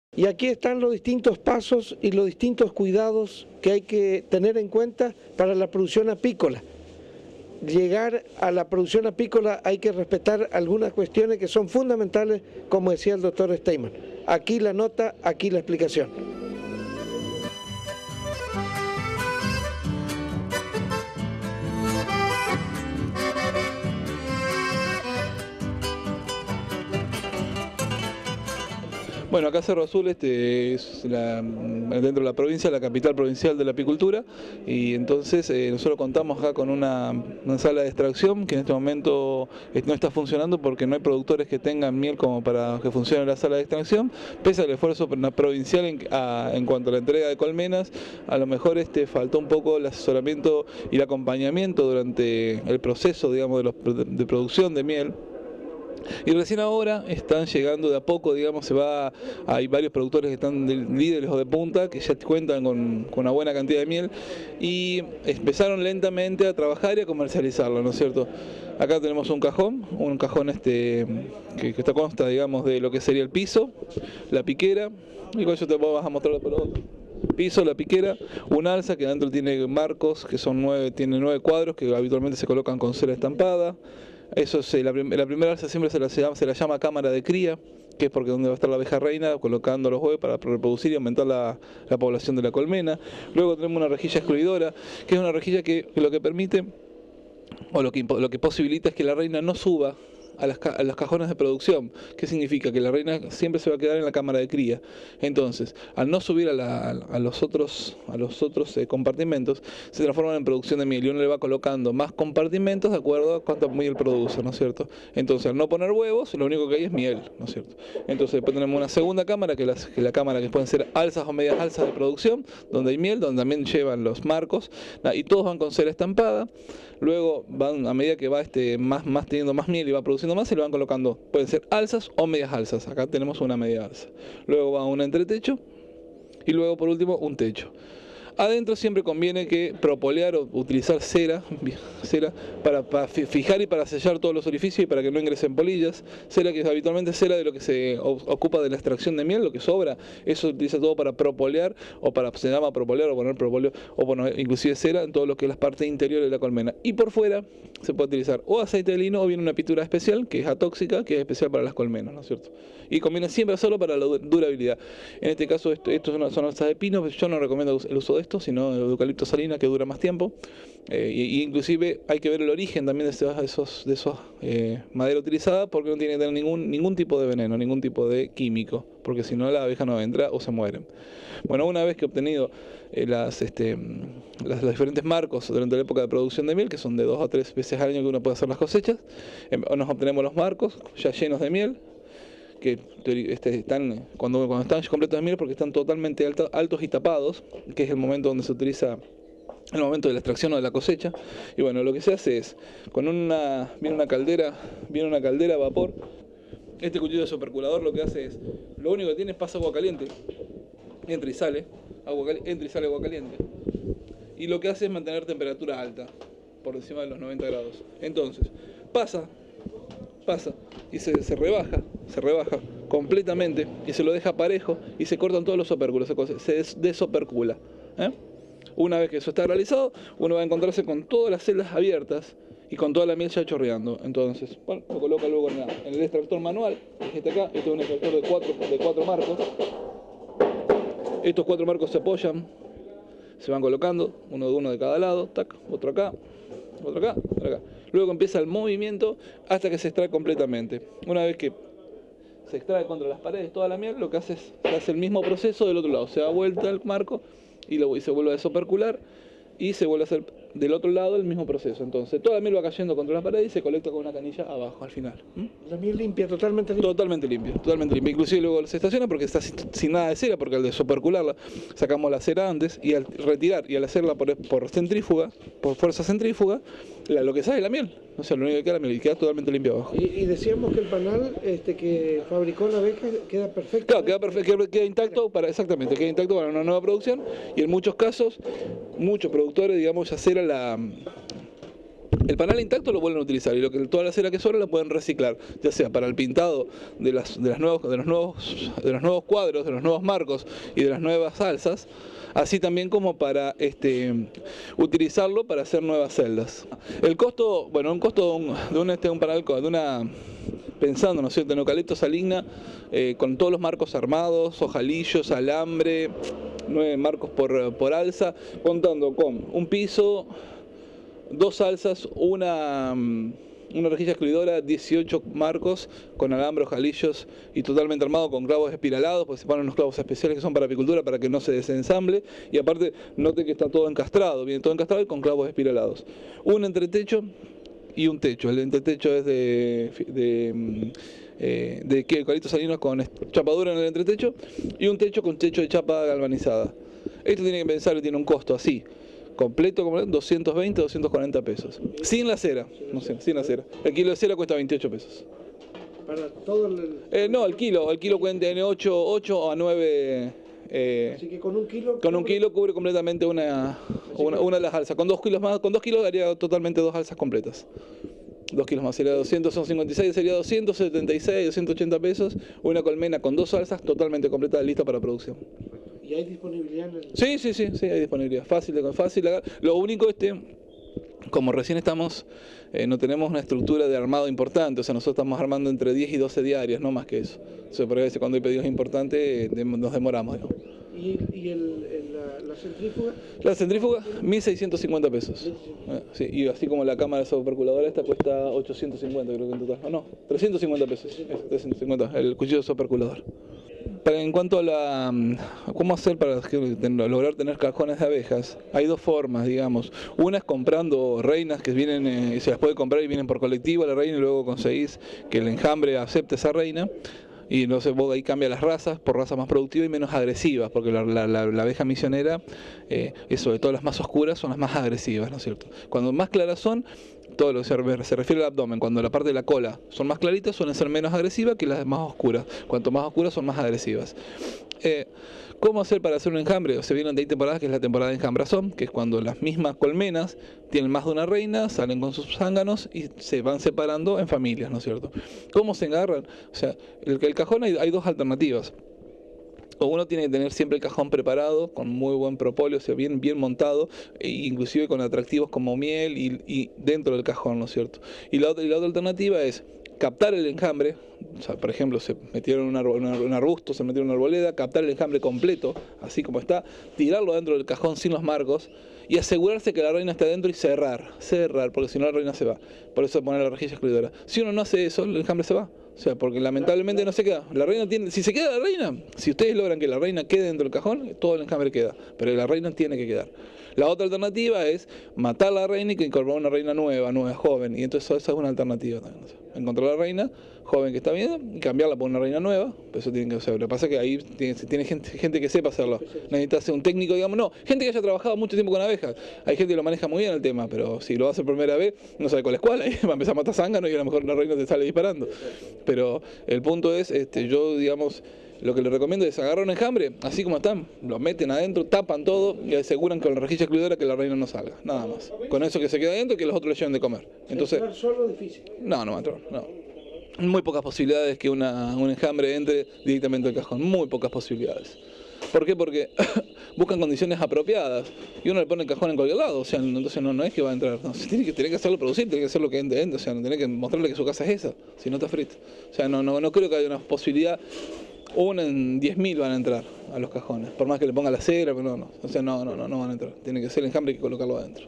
Y aquí están los distintos pasos y los distintos cuidados que hay que tener en cuenta para la producción apícola. Llegar a la producción apícola hay que respetar algunas cuestiones que son fundamentales, como decía el doctor Steinman. Aquí la nota, aquí la explicación. Bueno, acá Cerro Azul es dentro de la provincia, la capital provincial de la apicultura, y entonces nosotros contamos acá con una sala de extracción que en este momento no está funcionando porque no hay productores que tengan miel como para que funcione la sala de extracción, pese al esfuerzo provincial en cuanto a la entrega de colmenas. A lo mejor faltó un poco el asesoramiento y el acompañamiento durante el proceso, digamos, de producción de miel. Y recién ahora están llegando de a poco, digamos, hay varios productores que están líderes o de punta, que ya cuentan con una buena cantidad de miel, y empezaron lentamente a trabajar y a comercializarlo, ¿no es cierto? Acá tenemos un cajón que consta, digamos, de lo que sería el piso, la piquera, y con eso te vas a mostrar por otro. Piso, la piquera, un alza que dentro tiene marcos, que tiene 9 cuadros que habitualmente se colocan con cera estampada. Eso es, la primera alza siempre se la llama cámara de cría, que es porque donde va a estar la abeja reina colocando los huevos para reproducir y aumentar la población de la colmena. Luego tenemos una rejilla excluidora, que es una rejilla que lo que permite, o lo que posibilita es que la reina no suba a los cajones de producción. ¿Qué significa? Que la reina siempre se va a quedar en la cámara de cría. Entonces, al no subir a los otros compartimentos, se transforman en producción de miel y uno le va colocando más compartimentos de acuerdo a cuánta miel produce, ¿no es cierto? Entonces, al no poner huevos, lo único que hay es miel, ¿no es cierto? Entonces, después tenemos una segunda cámara, que la cámara que pueden ser alzas o medias alzas de producción, donde hay miel, donde también llevan los marcos, y todos van con cera estampada. Luego van, a medida que va más teniendo más miel y va produciendo más, se le van colocando, pueden ser alzas o medias alzas. Acá tenemos una media alza. Luego va un entretecho y luego por último un techo. Adentro siempre conviene que propolear o utilizar cera para fijar y para sellar todos los orificios y para que no ingresen polillas. Cera que es habitualmente cera de lo que se ocupa de la extracción de miel, lo que sobra, eso se utiliza todo para propolear, se llama propolear o poner propóleo, o poner inclusive cera en todo lo que es las partes interiores de la colmena. Y por fuera se puede utilizar o aceite de lino o bien una pintura especial, que es atóxica, que es especial para las colmenas, ¿no es cierto? Y conviene siempre hacerlo para la durabilidad. En este caso, estos son alzas de pino, yo no recomiendo el uso de esto, sino de eucalipto salina, que dura más tiempo. Y inclusive hay que ver el origen también de esos madera utilizada, porque no tiene que tener ningún tipo de veneno, ningún tipo de químico, porque si no la abeja no entra o se mueren. Bueno, una vez que he obtenido los diferentes marcos durante la época de producción de miel, que son de 2 a 3 veces al año que uno puede hacer las cosechas, nos obtenemos los marcos ya llenos de miel, que están cuando están completos de miel, porque están totalmente altos y tapados, que es el momento donde se utiliza el momento de la extracción o de la cosecha. Y bueno, lo que se hace es, viene una caldera a vapor. Este cuchillo de superculador lo que hace es, lo único que tiene es pasa agua caliente, entra y sale agua caliente, y lo que hace es mantener temperatura alta, por encima de los 90 grados. Entonces, pasa y se rebaja completamente y se lo deja parejo y se cortan todos los opérculos, se desopercula. Una vez que eso está realizado, uno va a encontrarse con todas las celdas abiertas y con toda la miel ya chorreando. Entonces, bueno, lo coloca luego en el extractor manual, que es acá. Este es un extractor de cuatro marcos. Estos 4 marcos se apoyan, se van colocando, uno de cada lado, tac, otro acá, otro acá, otro acá. Luego empieza el movimiento hasta que se extrae completamente. Una vez que se extrae contra las paredes toda la miel, lo que hace es el mismo proceso del otro lado. Se da vuelta el marco y se vuelve a desopercular y se vuelve a hacer del otro lado el mismo proceso. Entonces toda la miel va cayendo contra las paredes y se colecta con una canilla abajo al final. La miel limpia, totalmente limpia. Totalmente limpia. Inclusive luego se estaciona porque está sin nada de cera, porque al desopercularla sacamos la cera antes, y al retirar y al hacerla por centrífuga, por fuerza centrífuga, lo que sale es la miel. O sea, lo único que queda es la miel y queda totalmente limpia abajo. Y decíamos que el panal que fabricó la abeja queda perfecto. Claro, queda intacto queda intacto para una nueva producción, y en muchos casos, muchos productores, digamos, ya cera El panal intacto lo vuelven a utilizar y toda la cera que sobra la pueden reciclar, ya sea para el pintado de los nuevos cuadros, de los nuevos marcos y de las nuevas alzas, así también como para utilizarlo para hacer nuevas celdas. El costo, bueno, un costo de un panal, pensando, ¿no es cierto?, en eucalipto saligna, con todos los marcos armados, ojalillos, alambre, 9 marcos por alza, contando con un piso, 2 alzas, una rejilla excluidora, 18 marcos con alambre, ojalillos y totalmente armado con clavos espiralados, porque se ponen unos clavos especiales que son para apicultura para que no se desensamble, y aparte note que está todo encastrado, viene todo encastrado y con clavos espiralados. Un entretecho y un techo. El entretecho es de eucalipto salino con chapadura en el entretecho, y un techo con techo de chapa galvanizada. Esto tiene que pensar que tiene un costo así, completo, 220, 240 pesos. Sin la cera, no sé, sin la cera. El kilo de cera cuesta 28 pesos. ¿Para todo el...? No, el kilo cuenta en 8 a 9... así que con un kilo... Con un kilo cubre completamente una de las alzas. Con 2 kilos daría totalmente 2 alzas completas. 2 kilos más, sería 200, son 56, sería 276, 280 pesos. Una colmena con 2 alzas totalmente completa, lista para producción. ¿Y hay disponibilidad en el...? Sí, hay disponibilidad. Fácil. Lo único como recién estamos, no tenemos una estructura de armado importante, o sea, nosotros estamos armando entre 10 y 12 diarias, no más que eso. O sea, por a veces cuando hay pedidos importantes nos demoramos, ¿no? ¿Y la centrífuga? La centrífuga, 1.650 pesos. Sí, y así como la cámara superculadora esta cuesta 850 creo que en total. No, 350 pesos. 350, el cuchillo superculador. En cuanto a cómo hacer para lograr tener cajones de abejas, hay 2 formas, digamos. Una es comprando reinas que vienen, se las puede comprar y vienen por colectivo a la reina, y luego conseguís que el enjambre acepte esa reina. Y no sé, vos ahí cambia las razas por razas más productivas y menos agresivas, porque la abeja misionera, sobre todo las más oscuras, son las más agresivas, ¿no es cierto? Cuando más claras son, todo lo que se refiere al abdomen, cuando la parte de la cola son más claritas, suelen ser menos agresivas que las más oscuras. Cuanto más oscuras son más agresivas. ¿Cómo hacer para hacer un enjambre? Se vienen de ahí temporadas que es la temporada de enjambrazón, que es cuando las mismas colmenas tienen más de una reina, salen con sus zánganos y se van separando en familias, ¿no es cierto? ¿Cómo se engarran? O sea, el cajón hay 2 alternativas. O uno tiene que tener siempre el cajón preparado, con muy buen propóleo, o sea, bien montado, e inclusive con atractivos como miel y dentro del cajón, ¿no es cierto? Y la otra alternativa es captar el enjambre, o sea, por ejemplo, se metieron un arbusto, se metieron una arboleda, captar el enjambre completo, así como está, tirarlo dentro del cajón sin los marcos y asegurarse que la reina esté adentro y cerrar, porque si no la reina se va. Por eso poner la rejilla excluidora. Si uno no hace eso, el enjambre se va. O sea, porque lamentablemente no se queda. La reina tiene, si se queda la reina, si ustedes logran que la reina quede dentro del cajón, todo el enjambre queda. Pero la reina tiene que quedar. La otra alternativa es matar a la reina y que incorporar una reina nueva, joven. Y entonces esa es una alternativa también. O sea, encontrar la reina joven que está bien y cambiarla por una reina nueva. Pero eso tienen que hacer. Lo que pasa es que ahí tiene gente que sepa hacerlo. Necesita ser un técnico, digamos, no. Gente que haya trabajado mucho tiempo con abejas. Hay gente que lo maneja muy bien el tema, pero si lo hace por primera vez, no sabe cuál es cuál. Ahí va a empezar a matar zánganos y a lo mejor la reina te sale disparando. Pero el punto es, yo, digamos, lo que les recomiendo es agarrar un enjambre, así como están, lo meten adentro, tapan todo y aseguran con la rejilla excluidora que la reina no salga, nada más. Con eso que se queda adentro y que los otros le lleven de comer. Entonces, ¿entrar solo difícil? No va a entrar, no. Muy pocas posibilidades que un enjambre entre directamente al cajón, muy pocas posibilidades. ¿Por qué? Porque buscan condiciones apropiadas y uno le pone el cajón en cualquier lado, o sea, entonces no es que va a entrar, no, tiene que hacerlo producir, tiene que hacer lo que entre, o sea, no tiene que mostrarle que su casa es esa, si no está frito. O sea, no creo que haya una posibilidad, una en 10.000 van a entrar a los cajones, por más que le ponga la cera, pero no, o sea, no van a entrar, tiene que ser el enjambre y que colocarlo adentro.